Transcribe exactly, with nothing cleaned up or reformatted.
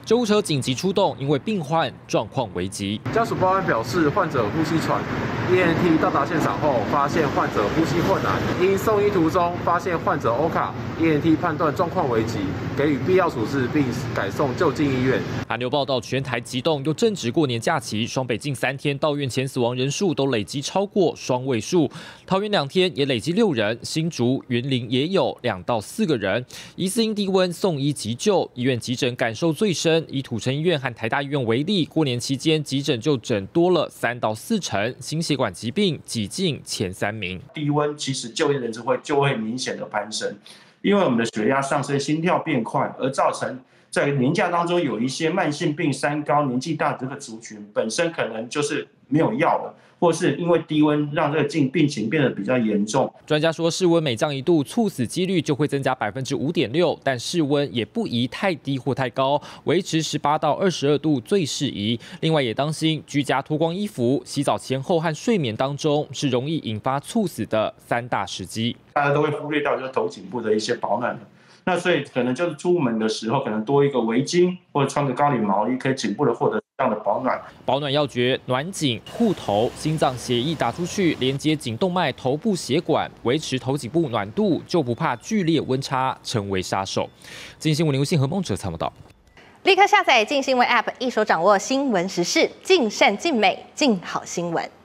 救护车紧急出动，因为病患状况危急。 家属报案表示，患者呼吸喘 ，E M T 到达现场后，发现患者呼吸困难，因送医途中发现患者 O 卡 ，E M T 判断状况危急，给予必要处置，并改送就近医院。 韩流报道，全台急冻，又正值过年假期，双北近三天到院前死亡人数都累积超过双位数，桃园两天也累积六人，新竹、云林也有两到四个人，疑似因低温送医急救，医院急诊感受最深。以土城医院和台大医院为例，过年期间急诊就诊多了三到四成，心血管疾病挤进前三名。 低温其实就业人数会就会明显的攀升，因为我们的血压上升、心跳变快，而造成在年假当中有一些慢性病、三高、年纪大的这个族群，本身可能就是没有药了，或是因为低温让这个病病情变得比较严重。 专家说，室温每降一度，猝死几率就会增加百分之五点六，但室温也不宜太低或太高，维持十八到二十二度最适宜。另外也当心居家脱光衣服、洗澡前后和睡眠当中是容易引发猝死的三大时机。 大家都会忽略到就是头颈部的一些保暖。那所以可能就是出门的时候，可能多一个围巾，或者穿个高领毛衣，可以颈部的获得这样的保暖。 保暖要诀：暖颈、护头，心脏血液打出去，连接颈动脉、头部血管，维持头颈部暖度，就不怕剧烈温差成为杀手。今新闻刘信和孟哲参谋到。 立刻下载镜新闻 App， 一手掌握新闻时事，尽善尽美，尽好新闻。